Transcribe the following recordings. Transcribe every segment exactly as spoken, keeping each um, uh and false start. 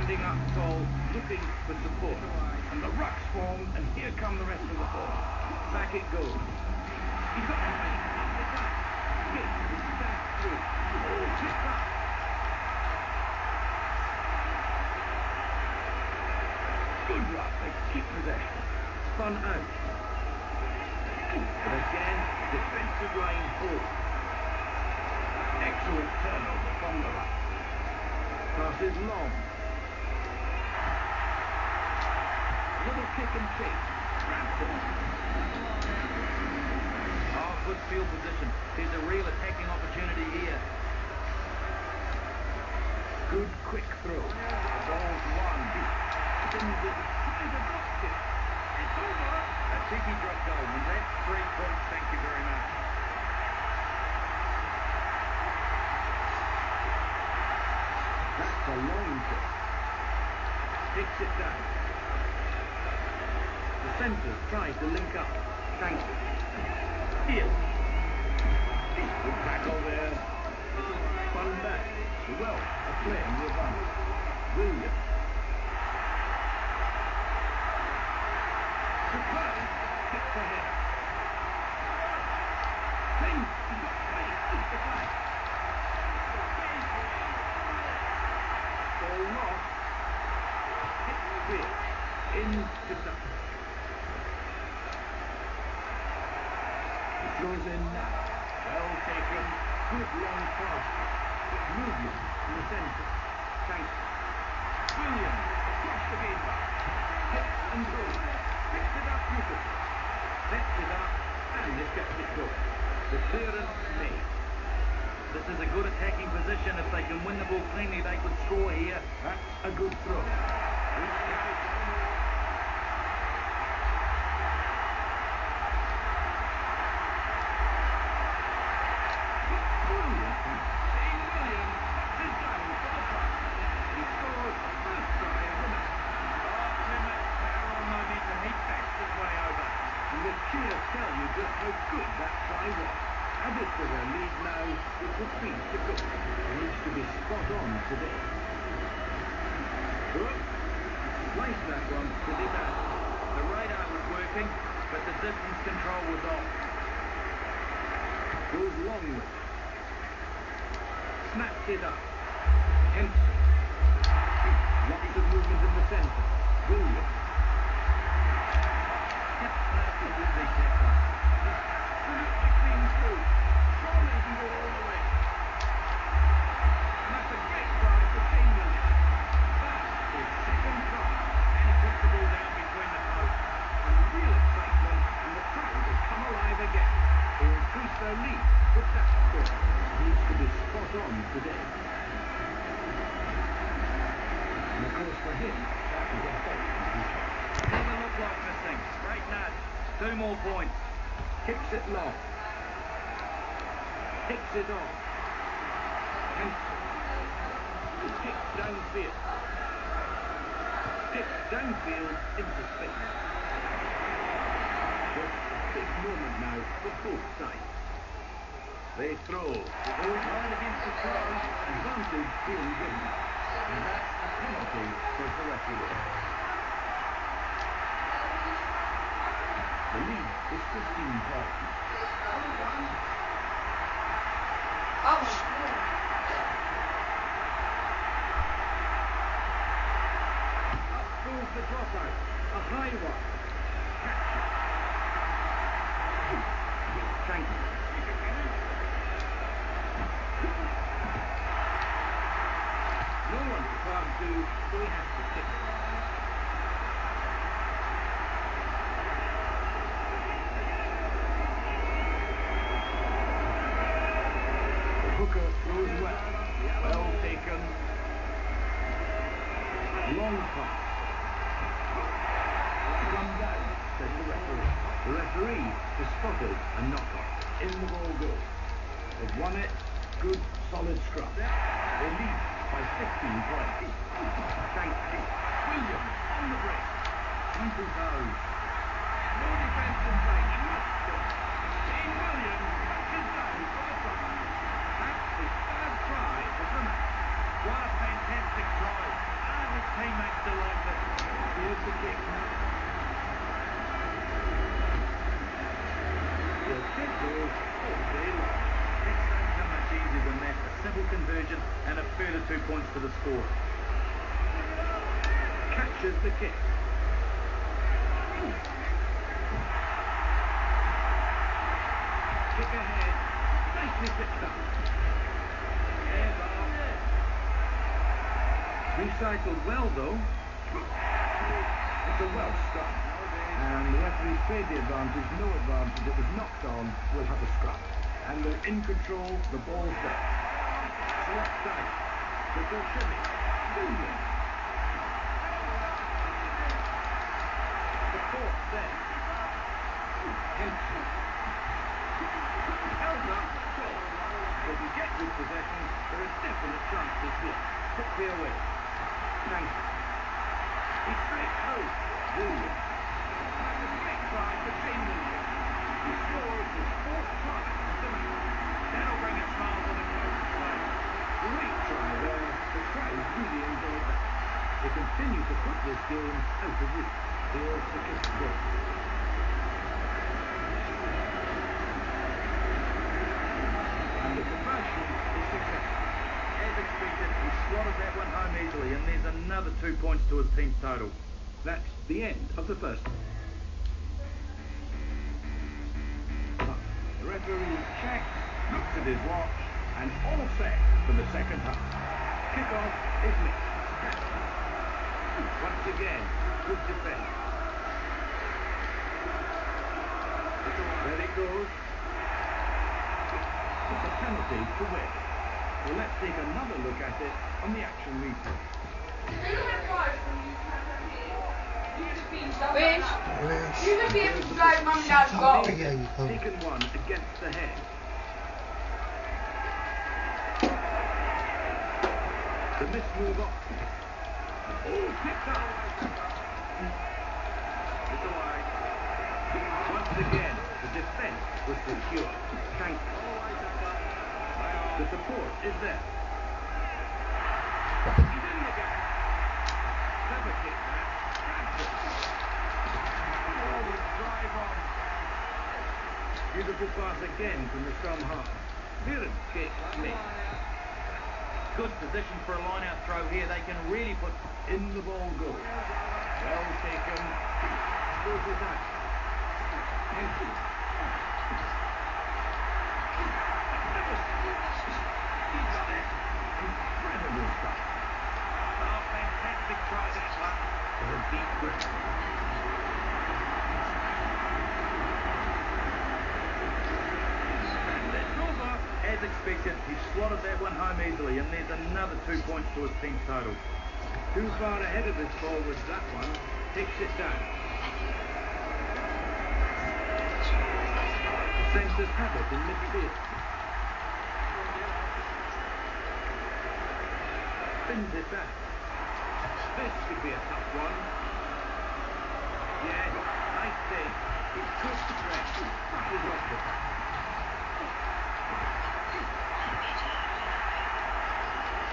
Standing up tall, looking for support. And the rucks form, and here come the rest of the force. Back it goes. He's got the feet up the back. Hit, back through. Oh, tipped up. Good luck, they keep possession. Spun out. And again, defensive line full. Excellent turnover from the ruck. Pass is long. Little kick and chase. Ramsden. Oh, good field position. There's a real attacking opportunity here. Good quick throw. The ball's one. Spins it. Tries a block it. It's over. A cheeky drop goal. And that's three points. Thank you very much. That's a long kick. Picks it down. The centres try to link up. Thanks. Here. Good tackle there. Spun back. Well, a playing with one. Williams. Superb. Hits ahead. Things. He's got space. Keep the flag. Ball lost. Hit clear. In to touch. Goes in now. Well taken. Good long pass. Movement in the centre. Thanks. Williams across the game back. Hit and goes. Picks it up beautifully. Sets it up and this gets it going. The clearance made. This is a good attacking position. If they can win the ball cleanly, they could score here. That's a good throw. Tell you just how good that try was. Added to their lead now with the feet to go. It needs to be spot on today. Good. Slice that one to the back. The radar was working, but the distance control was off. Goes long with it. Snaps it up. Henson. Lots of movement in the centre. Williams. Their lead, but that's good. Needs to be spot on today. And of course for him, that was a big completion. Doesn't look like missing. Great nudge. Two more points. Kicks it long. Kicks it on. Henson. Kicks downfield. Kicks downfield into space. Just a big moment now for both sides. They throw. They right against the throw. Advantage being given. And that's a penalty for the referee. The lead is fifteen points. Oh. Up goes the dropout. A high one. Catch it. Thank you. No one to pass to, so he has to kick it. The hooker throws well. Well taken. Long pass. Come down, says the referee. The referee has spotted a knock-off. In the ball goes. They've won it. Good, solid scrum. They lead by fifteen points. Thank you. Williams on the break. Twenty goals. No defence in sight. And must go. Shane Williams touches down for the try. That's his third try of the match. What a fantastic try. And his team conversion and a further two points to the score. Catches the kick. Kick ahead. Nicely picked up. Recycled well though. It's a well stop. And the referee played the advantage, no advantage. It was knocked on. We'll have a scrap. And they're in control. The ball's there. Left side. The Bolshevik. Williams. The fourth there. Henson. Held up. Goal. Doesn't get good possession. There are definite chances here. Took the away. Thanks. He straight home. Williams. And a great try for Shane Williams. He scores his fourth try of the match. That'll bring a smile to the crowd's side. Great try there. The crowd really enjoyed that. They continue to put this game out of reach. Here's the kick to goal. And the conversion is successful. As expected, he slotted that one home easily, and there's another two points to his team's total. That's the end of the first. The referee checks, looks at his watch, and all set for the second half. Kick-off is missed. Once again, good defence. There it goes. It's a penalty to win. Well, let's take another look at it on the action replay. Wish, you could be able to drive mum and dad's goal. Taken one against the head. The missed move up. Oh, picked up. It's away. Once again, the defence was secure. Thank you. The support is there. He's in the gap. Clever kick that. Grabs it. Forward drive on. Beautiful pass again from the scrum half. Viren kick missed. Good position for a line-out throw here. They can really put in the ball goal. Well taken. Goes it out. Henson. Incredible stuff. Oh, fantastic try that one. For a deep grip. And it's over. As expected, he slotted that one home easily, and there's another two points to his team's total. Too far ahead of his ball with that one. Takes it down. The centres have it in midfield. Spins it back. This could be a tough one. Yes, nice save. It's good stretch. Crushes off the back.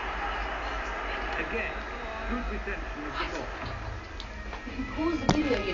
Again, good retention of the ball. Pause the video.